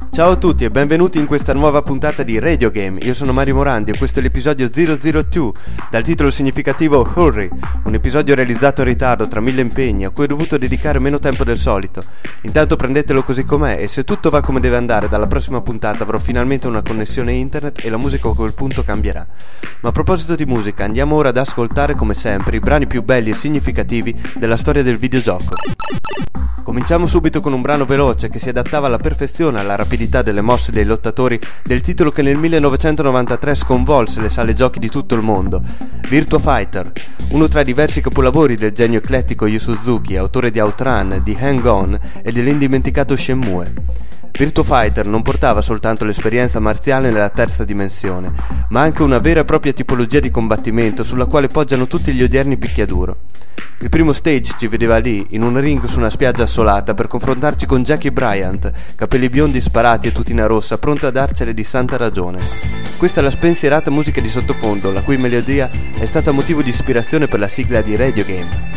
Ciao a tutti e benvenuti in questa nuova puntata di Radio Game. Io sono Mario Morandi e questo è l'episodio 002, dal titolo significativo Hurry, un episodio realizzato in ritardo tra 1000 impegni a cui ho dovuto dedicare meno tempo del solito. Intanto prendetelo così com'è e se tutto va come deve andare dalla prossima puntata avrò finalmente una connessione internet e la musica a quel punto cambierà. Ma a proposito di musica, andiamo ora ad ascoltare come sempre i brani più belli e significativi della storia del videogioco. Cominciamo subito con un brano veloce che si adattava alla perfezione alla rapidità delle mosse dei lottatori del titolo che nel 1993 sconvolse le sale giochi di tutto il mondo, Virtua Fighter, uno tra i diversi capolavori del genio eclettico Yu Suzuki, autore di Outrun, di Hang On e dell'indimenticato Shenmue. Virtua Fighter non portava soltanto l'esperienza marziale nella terza dimensione, ma anche una vera e propria tipologia di combattimento sulla quale poggiano tutti gli odierni picchiaduro. Il primo stage ci vedeva lì, in un ring su una spiaggia assolata, per confrontarci con Jackie Bryant, capelli biondi sparati e tutina rossa, pronto a darcele di santa ragione. Questa è la spensierata musica di sottofondo, la cui melodia è stata motivo di ispirazione per la sigla di Radio Game.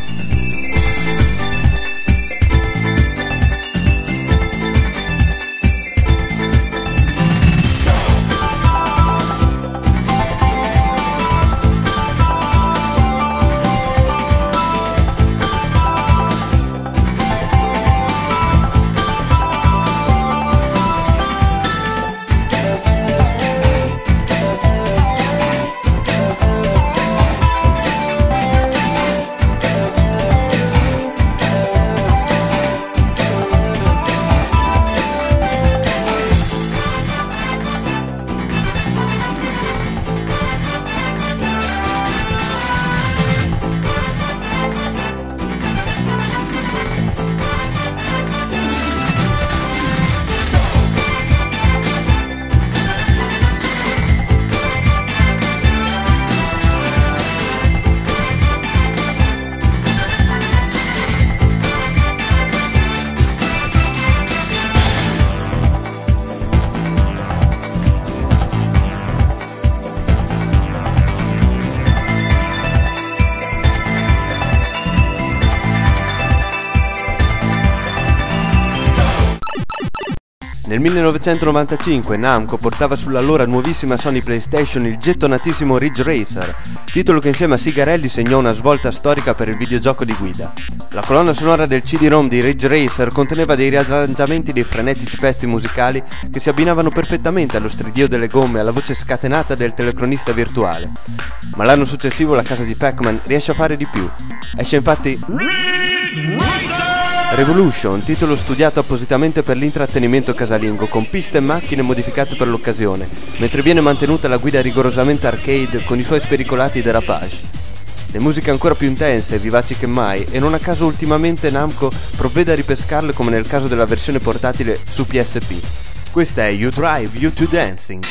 Nel 1995 Namco portava sull'allora nuovissima Sony PlayStation il gettonatissimo Ridge Racer, titolo che insieme a Sigarelli segnò una svolta storica per il videogioco di guida. La colonna sonora del CD-ROM di Ridge Racer conteneva dei riarrangiamenti dei frenetici pezzi musicali che si abbinavano perfettamente allo stridio delle gomme e alla voce scatenata del telecronista virtuale. Ma l'anno successivo la casa di Pac-Man riesce a fare di più. Esce infatti Revolution, titolo studiato appositamente per l'intrattenimento casalingo, con piste e macchine modificate per l'occasione, mentre viene mantenuta la guida rigorosamente arcade con i suoi spericolati derapage. Le musiche ancora più intense e vivaci che mai, e non a caso ultimamente Namco provvede a ripescarle come nel caso della versione portatile su PSP. Questa è You Drive You to Dancing.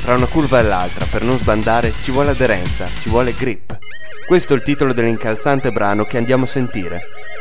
fra una curva e l'altra, per non sbandare, ci vuole aderenza, ci vuole grip. Questo è il titolo dell'incalzante brano che andiamo a sentire.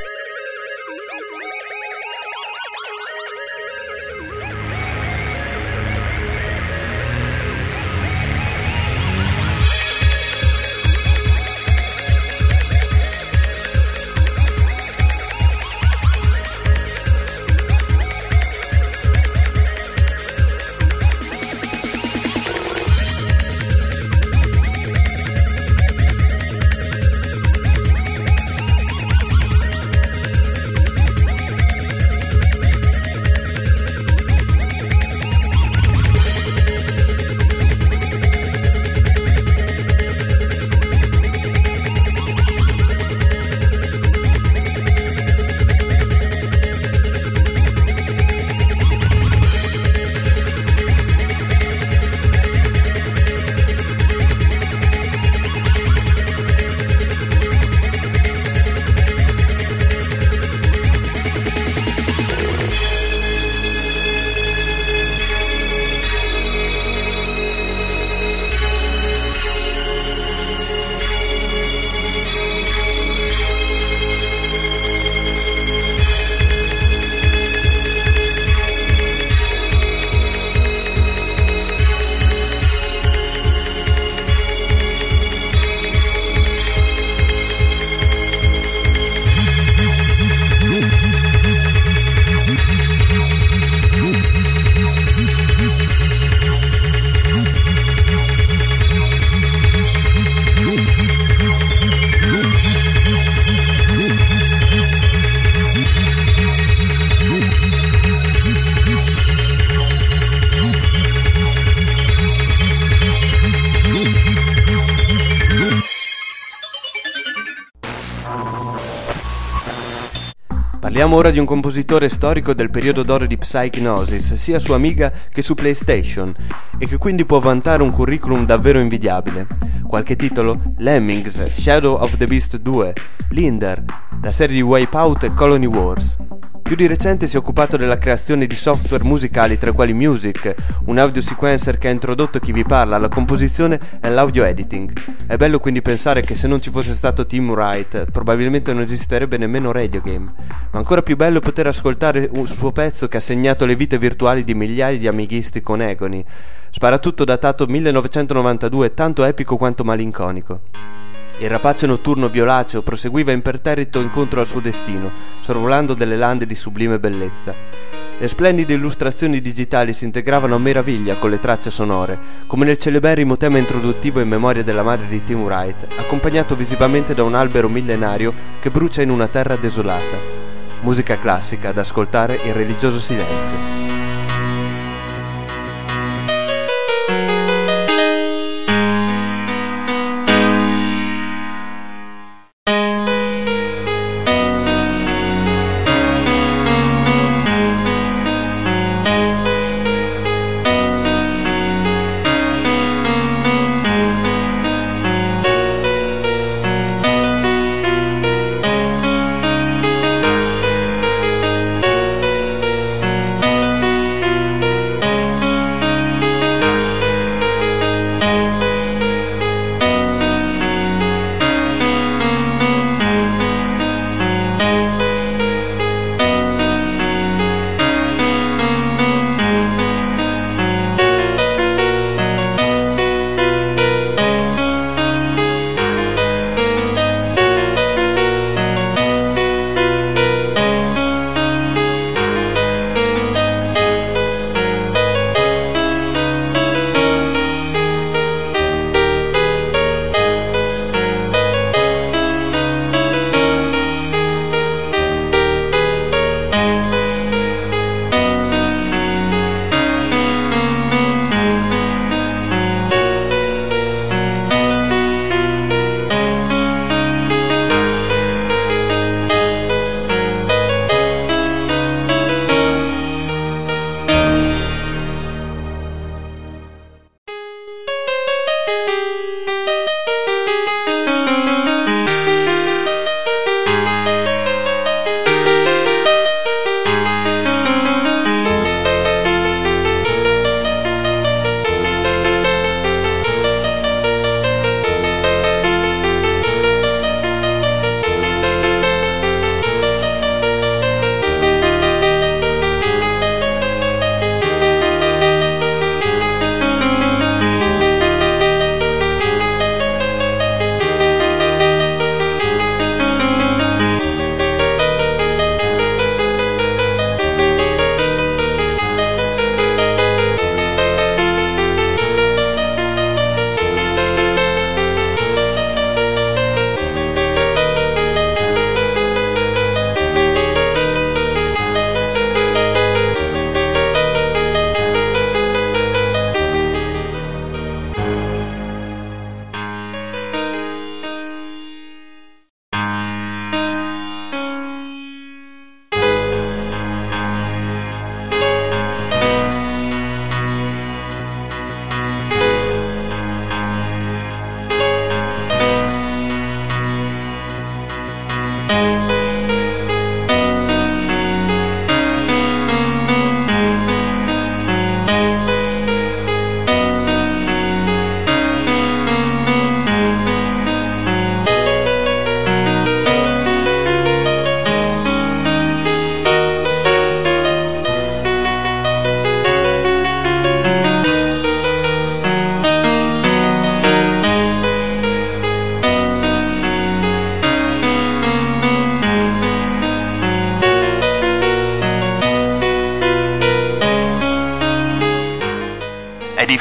Parliamo ora di un compositore storico del periodo d'oro di Psygnosis, sia su Amiga che su PlayStation, e che quindi può vantare un curriculum davvero invidiabile. Qualche titolo? Lemmings, Shadow of the Beast 2, Linder, la serie di Wipeout e Colony Wars. Più di recente si è occupato della creazione di software musicali, tra i quali Music, un audio sequencer che ha introdotto chi vi parla alla composizione e all'audio editing. È bello quindi pensare che se non ci fosse stato Tim Wright, probabilmente non esisterebbe nemmeno Radio Game. Ma ancora più bello è poter ascoltare un suo pezzo che ha segnato le vite virtuali di migliaia di amighisti con Agony. Sparatutto datato 1992, tanto epico quanto malinconico. Il rapace notturno violaceo proseguiva imperterrito incontro al suo destino, sorvolando delle lande di sublime bellezza. Le splendide illustrazioni digitali si integravano a meraviglia con le tracce sonore, come nel celeberrimo tema introduttivo in memoria della madre di Tim Wright, accompagnato visivamente da un albero millenario che brucia in una terra desolata. Musica classica da ascoltare in religioso silenzio.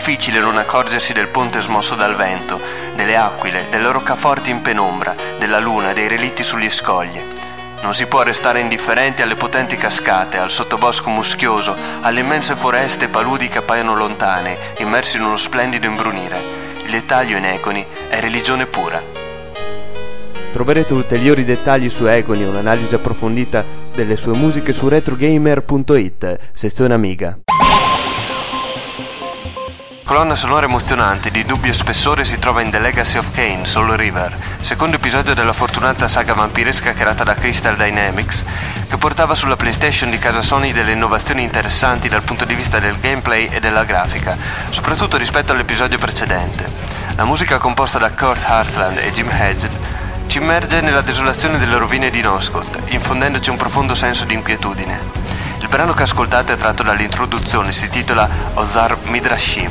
difficile non accorgersi del ponte smosso dal vento, delle aquile, delle roccaforti in penombra, della luna, dei relitti sugli scogli. Non si può restare indifferenti alle potenti cascate, al sottobosco muschioso, alle immense foreste e paludi che appaiono lontane, immersi in uno splendido imbrunire. Il dettaglio in Egoni è religione pura. Troverete ulteriori dettagli su Egoni e un'analisi approfondita delle sue musiche su retrogamer.it, sezione Amiga. Colonna sonora emozionante di dubbio spessore si trova in The Legacy of Kain, Soul River, secondo episodio della fortunata saga vampiresca creata da Crystal Dynamics, che portava sulla PlayStation di casa Sony delle innovazioni interessanti dal punto di vista del gameplay e della grafica, soprattutto rispetto all'episodio precedente. La musica composta da Kurt Hartland e Jim Hedges ci immerge nella desolazione delle rovine di Nosgoth, infondendoci un profondo senso di inquietudine. Il brano che ascoltate è tratto dall'introduzione, si titola Ozar Midrashim.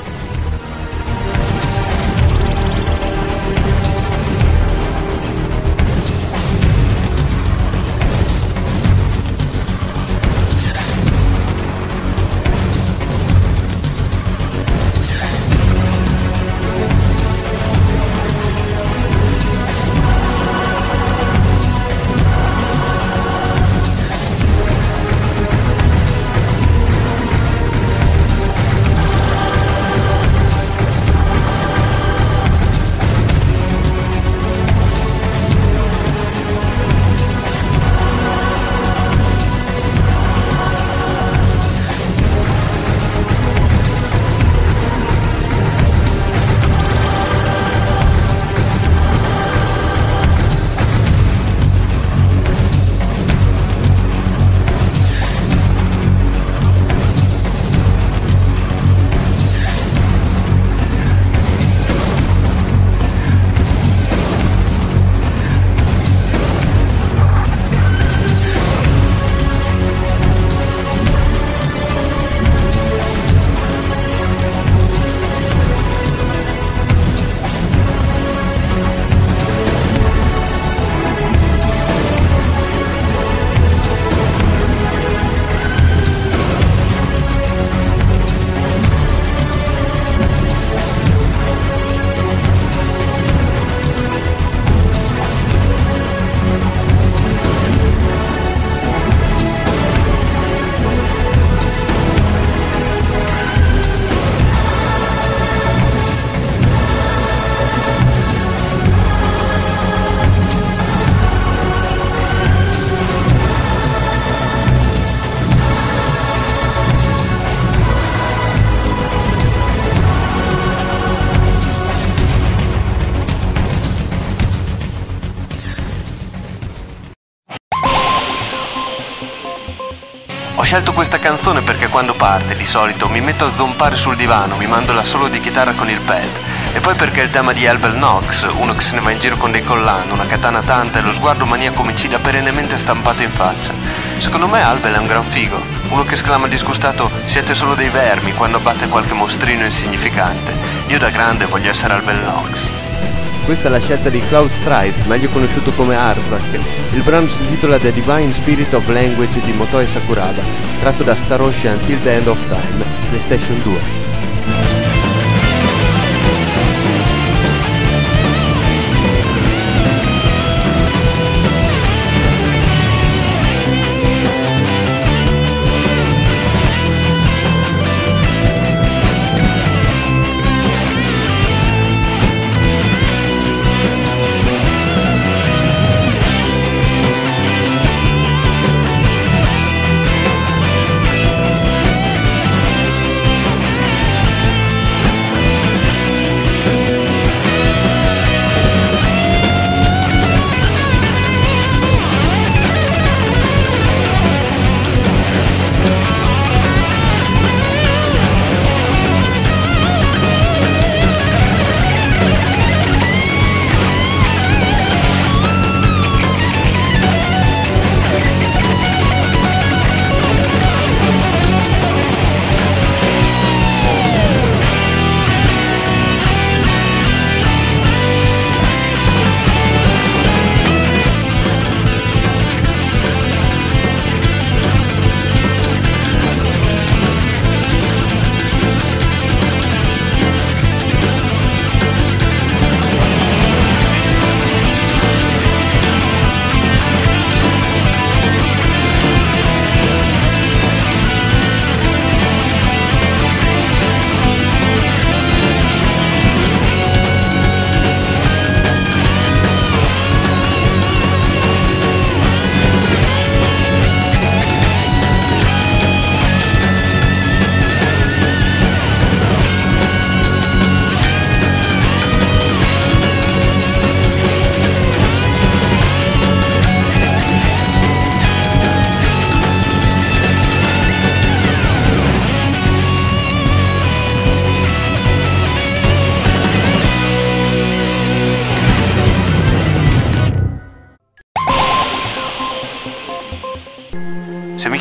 Ho scelto questa canzone perché quando parte, di solito, mi metto a zompare sul divano, mi mando la solo di chitarra con il pad. E poi perché il tema di Albert Knox, uno che se ne va in giro con dei collan, una katana tanta e lo sguardo maniaco omicida perennemente stampato in faccia. Secondo me Albert è un gran figo, uno che esclama disgustato "siete solo dei vermi" quando abbatte qualche mostrino insignificante. Io da grande voglio essere Albert Knox. Questa è la scelta di Cloud Strife, meglio conosciuto come Arzak. Il brano si intitola The Divine Spirit of Language di Motoi Sakuraba, tratto da Star Ocean Till the End of Time, PlayStation 2.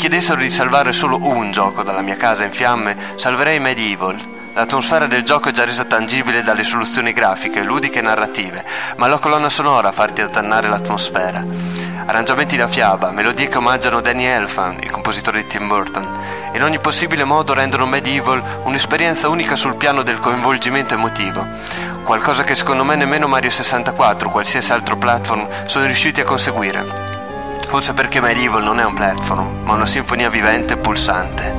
chiedessero di salvare solo un gioco dalla mia casa in fiamme, salverei Medieval. L'atmosfera del gioco è già resa tangibile dalle soluzioni grafiche, ludiche e narrative, ma la colonna sonora fa attannare l'atmosfera. Arrangiamenti da fiaba, melodie che omaggiano Danny Elfman, il compositore di Tim Burton, in ogni possibile modo rendono Medieval un'esperienza unica sul piano del coinvolgimento emotivo, qualcosa che secondo me nemmeno Mario 64 o qualsiasi altro platform sono riusciti a conseguire. Forse perché Medieval non è un platform, ma una sinfonia vivente e pulsante.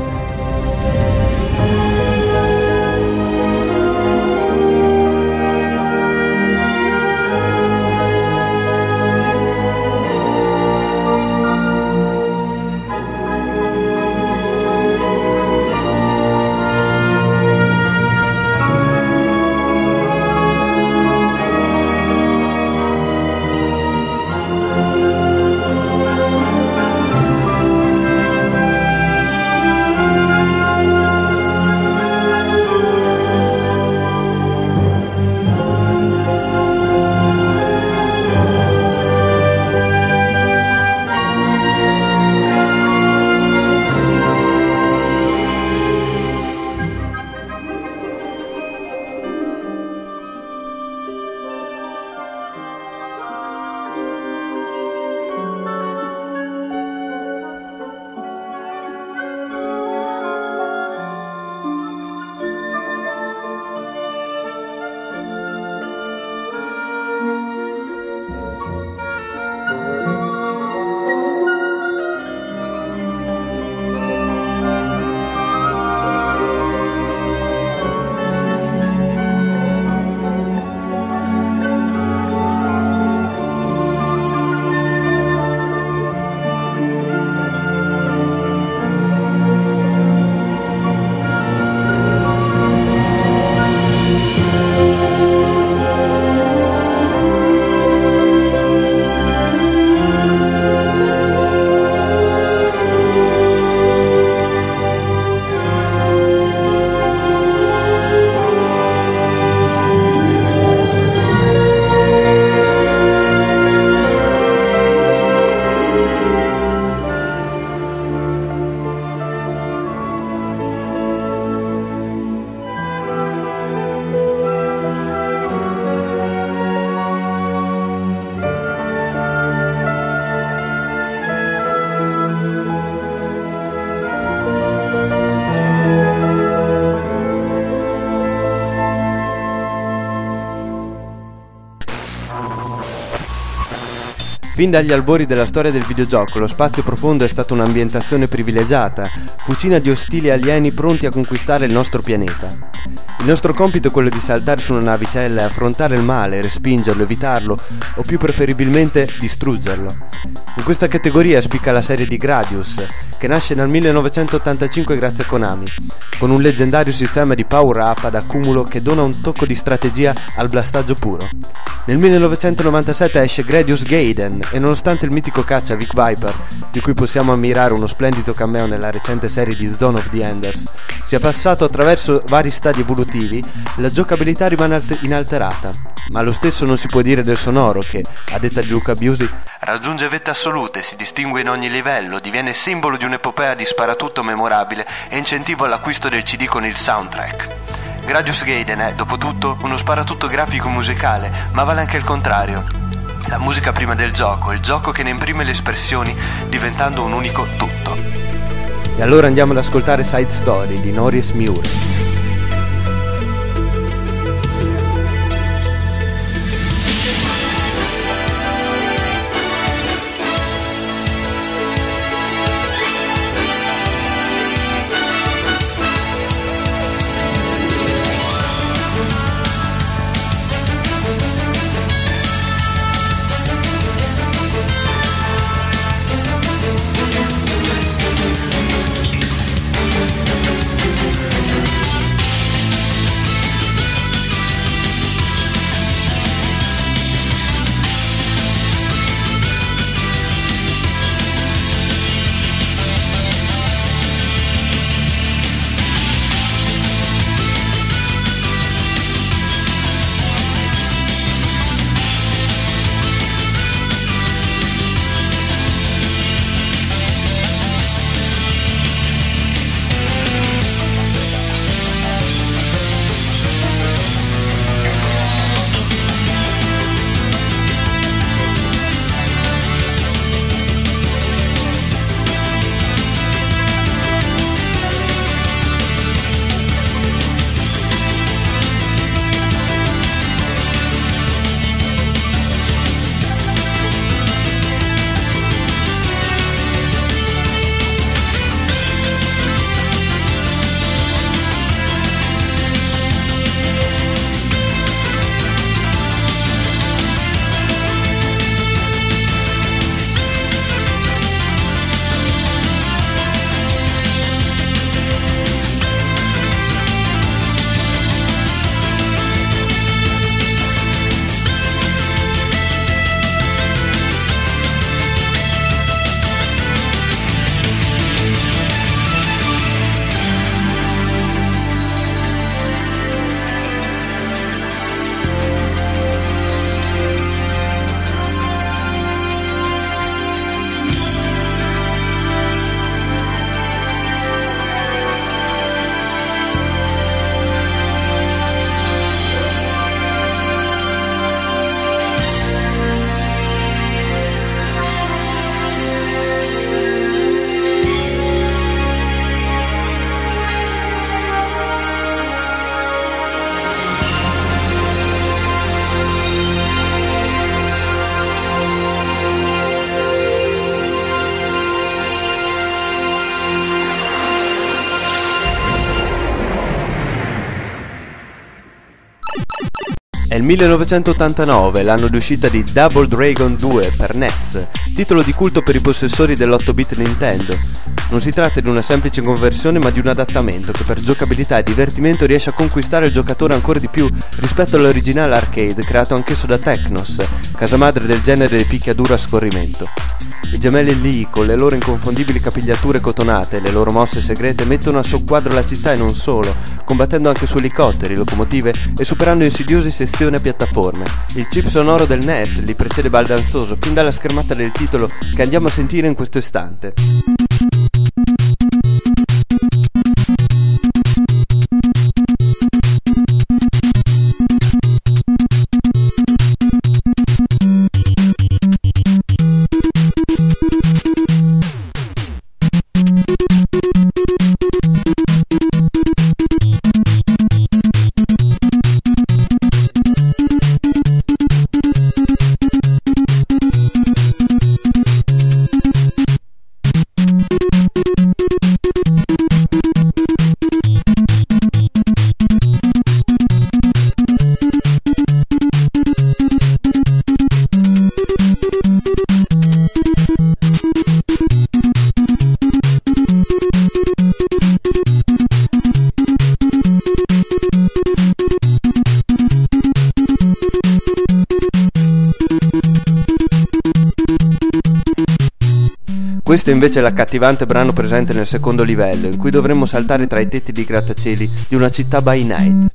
Fin dagli albori della storia del videogioco, lo spazio profondo è stata un'ambientazione privilegiata, fucina di ostili alieni pronti a conquistare il nostro pianeta. Il nostro compito è quello di saltare su una navicella e affrontare il male, respingerlo, evitarlo o più preferibilmente distruggerlo. In questa categoria spicca la serie di Gradius, che nasce nel 1985 grazie a Konami, con un leggendario sistema di power-up ad accumulo che dona un tocco di strategia al blastaggio puro. Nel 1997 esce Gradius Gaiden e nonostante il mitico caccia Vic Viper, di cui possiamo ammirare uno splendido cameo nella recente serie di Zone of the Enders, sia passato attraverso vari stadi evolutivi, la giocabilità rimane inalterata, ma lo stesso non si può dire del sonoro che, a detta di Luca Biusi, raggiunge vette assolute, si distingue in ogni livello, diviene simbolo di un'epopea di sparatutto memorabile e incentivo all'acquisto del CD con il soundtrack. Gradius Gaiden è, dopo tutto, uno sparatutto grafico musicale, ma vale anche il contrario. La musica prima del gioco, il gioco che ne imprime le espressioni, diventando un unico tutto. E allora andiamo ad ascoltare Side Story di Norris Muir. il 1989, l'anno di uscita di Double Dragon 2 per NES, titolo di culto per i possessori dell'8-bit Nintendo. Non si tratta di una semplice conversione ma di un adattamento che per giocabilità e divertimento riesce a conquistare il giocatore ancora di più rispetto all'originale arcade creato anch'esso da Technos, casa madre del genere di picchiaduro a scorrimento. I gemelli Lee, con le loro inconfondibili capigliature cotonate e le loro mosse segrete, mettono a soqquadro la città e non solo, combattendo anche su elicotteri, locomotive e superando insidiose sezioni a piattaforme. Il chip sonoro del NES li precede baldanzoso fin dalla schermata del titolo che andiamo a sentire in questo istante. Questo invece è l'accattivante brano presente nel secondo livello, in cui dovremmo saltare tra i tetti di grattacieli di una città by night.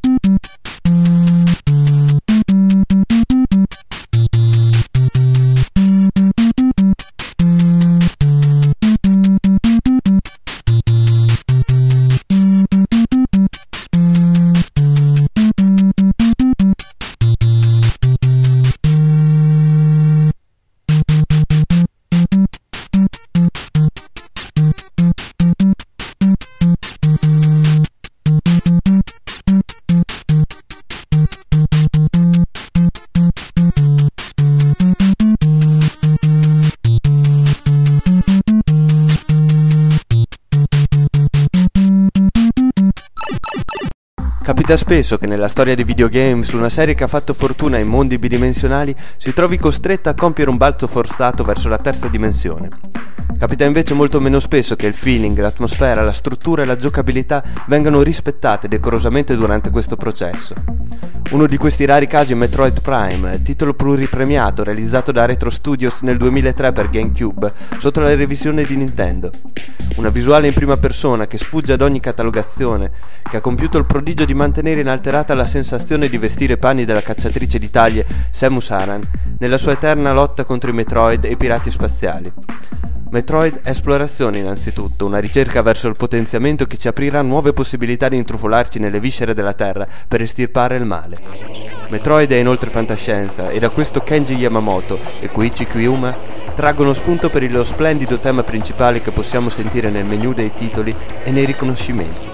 Capita spesso che nella storia dei videogames una serie che ha fatto fortuna in mondi bidimensionali si trovi costretta a compiere un balzo forzato verso la terza dimensione. Capita invece molto meno spesso che il feeling, l'atmosfera, la struttura e la giocabilità vengano rispettate decorosamente durante questo processo. Uno di questi rari casi è Metroid Prime, titolo pluripremiato realizzato da Retro Studios nel 2003 per GameCube sotto la revisione di Nintendo. Una visuale in prima persona che sfugge ad ogni catalogazione, che ha compiuto il prodigio di mantenere inalterata la sensazione di vestire i panni della cacciatrice di taglie Samus Aran nella sua eterna lotta contro i Metroid e i pirati spaziali. Metroid è esplorazione innanzitutto, una ricerca verso il potenziamento che ci aprirà nuove possibilità di intrufolarci nelle viscere della Terra per estirpare il male. Metroid è inoltre fantascienza e da questo Kenji Yamamoto e Koichi Kyuma traggono spunto per lo splendido tema principale che possiamo sentire nel menu dei titoli e nei riconoscimenti.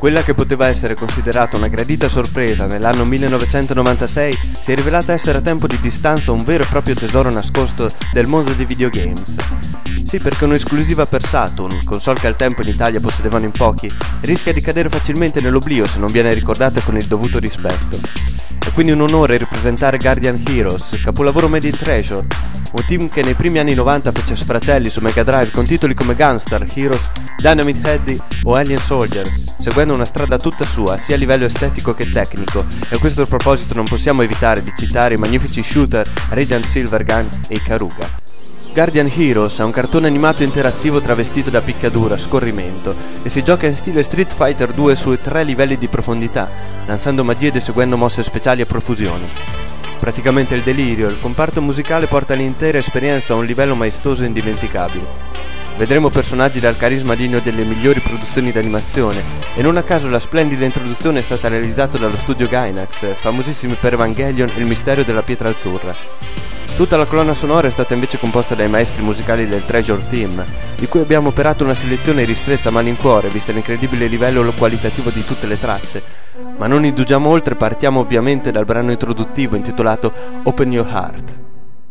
Quella che poteva essere considerata una gradita sorpresa nell'anno 1996 si è rivelata essere a tempo di distanza un vero e proprio tesoro nascosto del mondo dei videogames. Sì, perché un'esclusiva per Saturn, console che al tempo in Italia possedevano in pochi, rischia di cadere facilmente nell'oblio se non viene ricordata con il dovuto rispetto. È quindi un onore rappresentare Guardian Heroes, capolavoro made in Treasure, un team che nei primi anni 90 fece sfracelli su Mega Drive con titoli come Gunstar, Heroes, Dynamite Headdy o Alien Soldier, seguendo una strada tutta sua sia a livello estetico che tecnico, e a questo proposito non possiamo evitare di citare i magnifici shooter Radiant Silvergun e Ikaruga. Guardian Heroes è un cartone animato interattivo travestito da picchiaduro a scorrimento e si gioca in stile Street Fighter 2 su 3 livelli di profondità, lanciando magie ed eseguendo mosse speciali a profusione. Praticamente il delirio, il comparto musicale porta l'intera esperienza a un livello maestoso e indimenticabile. Vedremo personaggi dal carisma degno delle migliori produzioni d'animazione, e non a caso la splendida introduzione è stata realizzata dallo studio Gainax, famosissimi per Evangelion e il mistero della pietra azzurra. Tutta la colonna sonora è stata invece composta dai maestri musicali del Treasure Team, di cui abbiamo operato una selezione ristretta a malincuore, vista l'incredibile livello qualitativo di tutte le tracce. Ma non indugiamo oltre, partiamo ovviamente dal brano introduttivo intitolato Open Your Heart.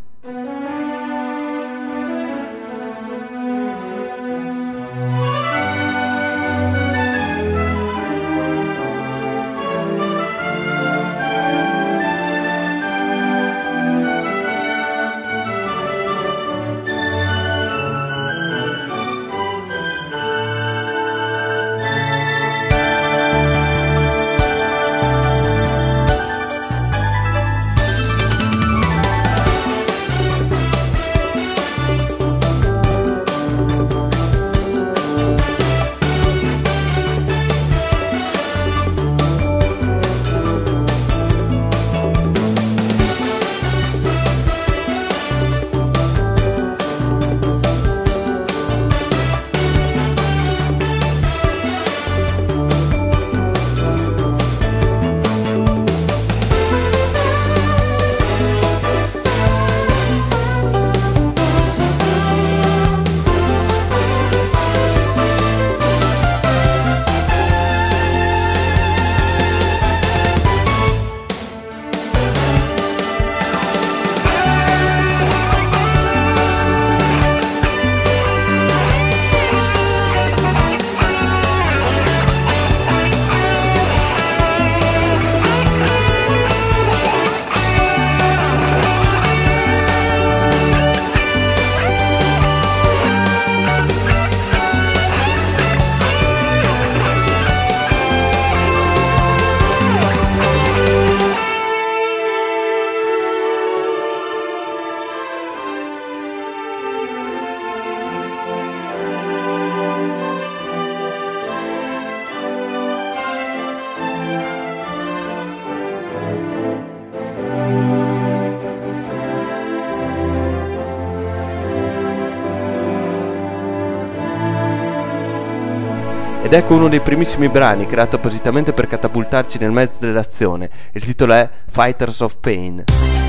Ed ecco uno dei primissimi brani creato appositamente per catapultarci nel mezzo dell'azione. Il titolo è Fighters of Pain.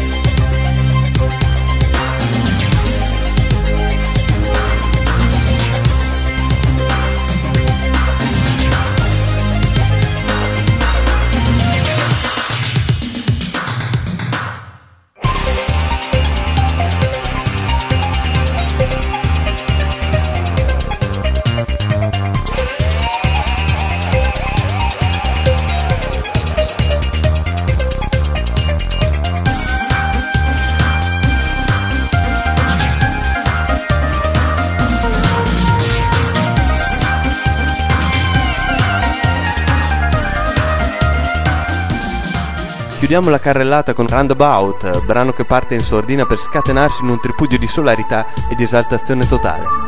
Chiudiamo la carrellata con Roundabout, brano che parte in sordina per scatenarsi in un tripudio di solarità e di esaltazione totale.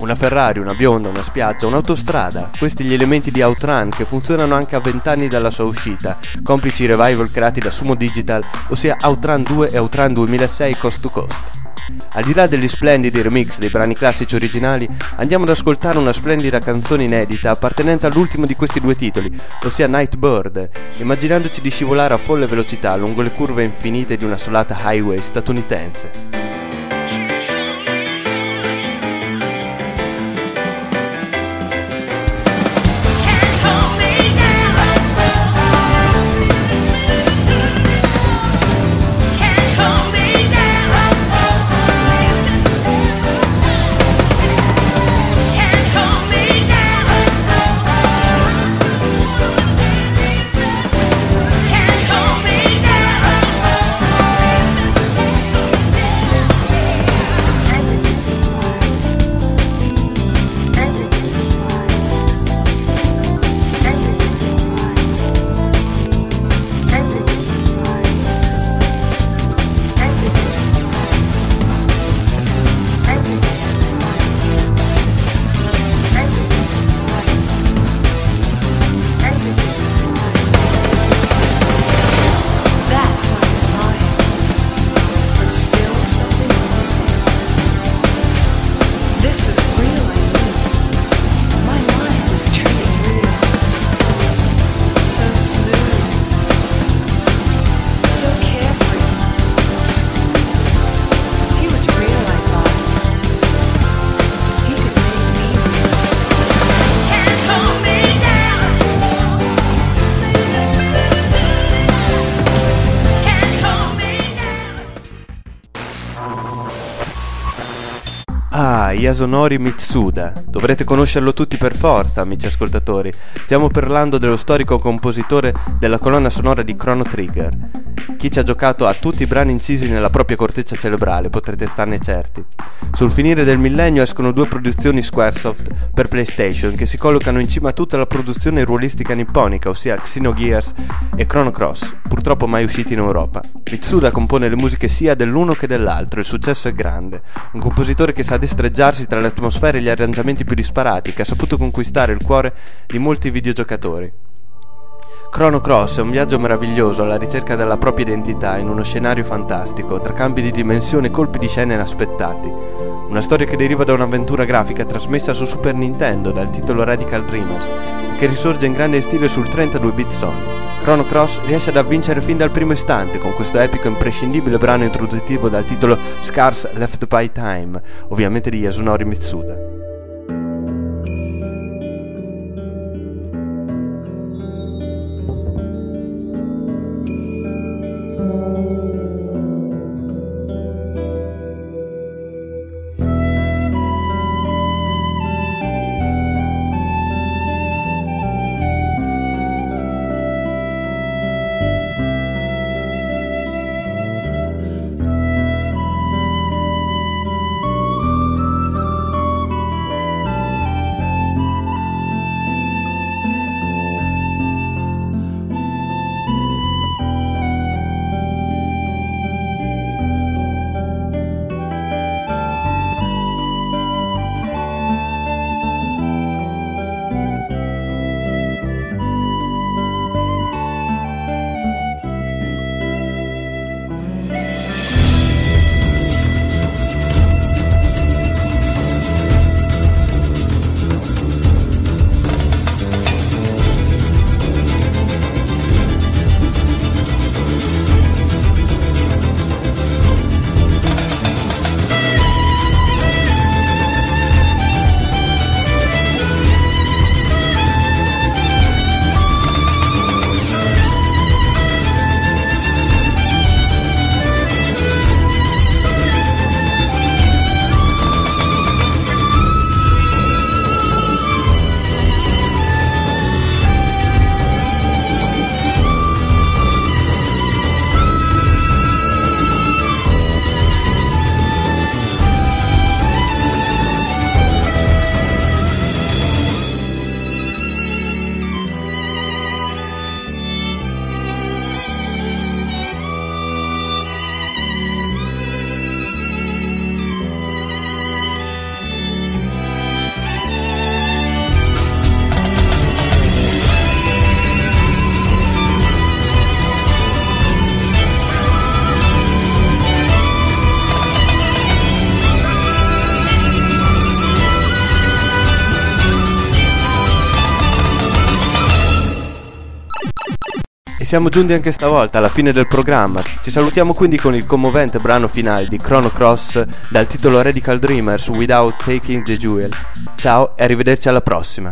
Una Ferrari, una bionda, una spiaggia, un'autostrada, questi gli elementi di Outrun che funzionano anche a 20 anni dalla sua uscita, complici i revival creati da Sumo Digital, ossia Outrun 2 e Outrun 2006 Coast to Coast. Al di là degli splendidi remix dei brani classici originali, andiamo ad ascoltare una splendida canzone inedita appartenente all'ultimo di questi due titoli, ossia Nightbird, immaginandoci di scivolare a folle velocità lungo le curve infinite di una solata highway statunitense. Yasunori Mitsuda. Dovrete conoscerlo tutti per forza, amici ascoltatori. Stiamo parlando dello storico compositore della colonna sonora di Chrono Trigger. Chi ci ha giocato ha tutti i brani incisi nella propria corteccia cerebrale, potrete starne certi. Sul finire del millennio escono due produzioni Squaresoft per PlayStation che si collocano in cima a tutta la produzione ruolistica nipponica, ossia Xenogears e Chrono Cross, purtroppo mai usciti in Europa. Mitsuda compone le musiche sia dell'uno che dell'altro, il successo è grande. Un compositore che sa destreggiarsi tra le atmosfere e gli arrangiamenti più disparati, che ha saputo conquistare il cuore di molti videogiocatori. Chrono Cross è un viaggio meraviglioso alla ricerca della propria identità in uno scenario fantastico, tra cambi di dimensione e colpi di scena inaspettati. Una storia che deriva da un'avventura grafica trasmessa su Super Nintendo dal titolo Radical Dreamers e che risorge in grande stile sul 32-bit Sony. Chrono Cross riesce ad avvincere fin dal primo istante con questo epico e imprescindibile brano introduttivo dal titolo Scars Left by Time, ovviamente di Yasunori Mitsuda. siamo giunti anche stavolta alla fine del programma. Ci salutiamo quindi con il commovente brano finale di Chrono Cross dal titolo Radical Dreamers Without Taking the Jewel. Ciao e arrivederci alla prossima.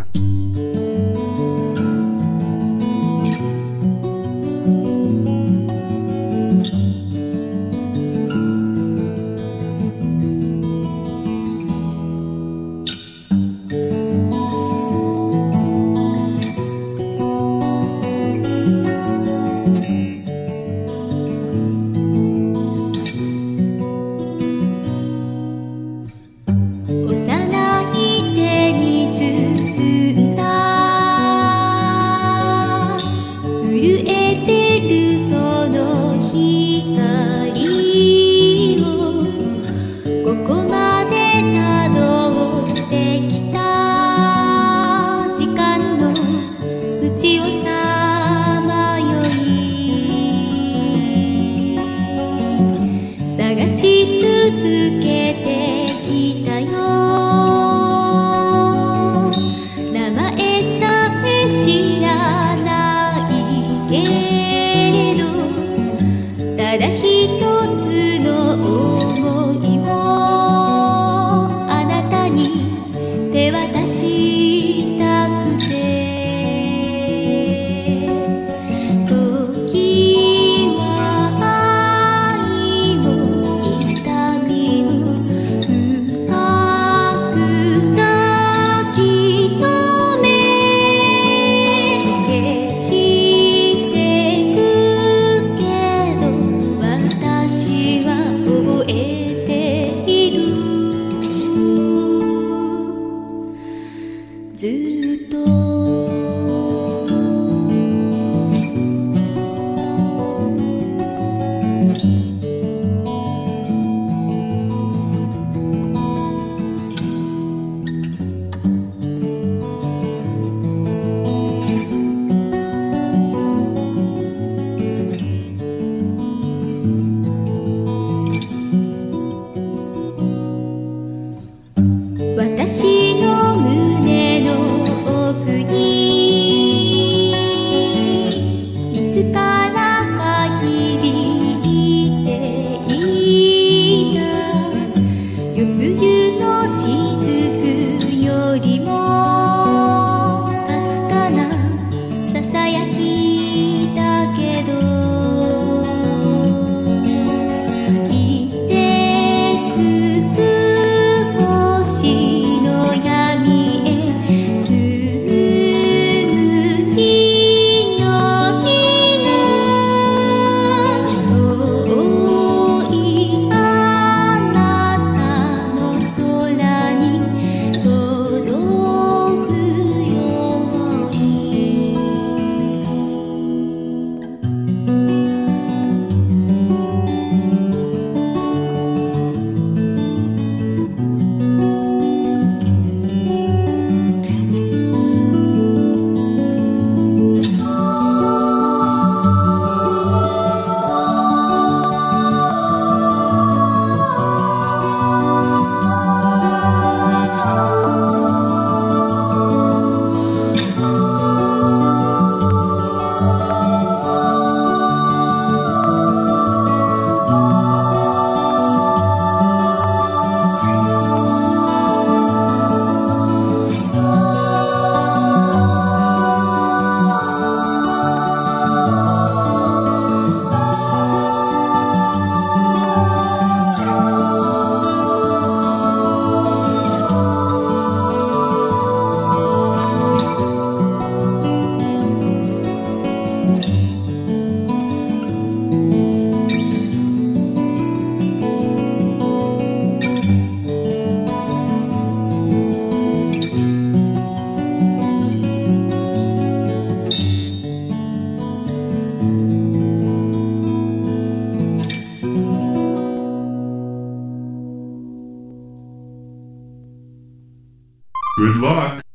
Good luck.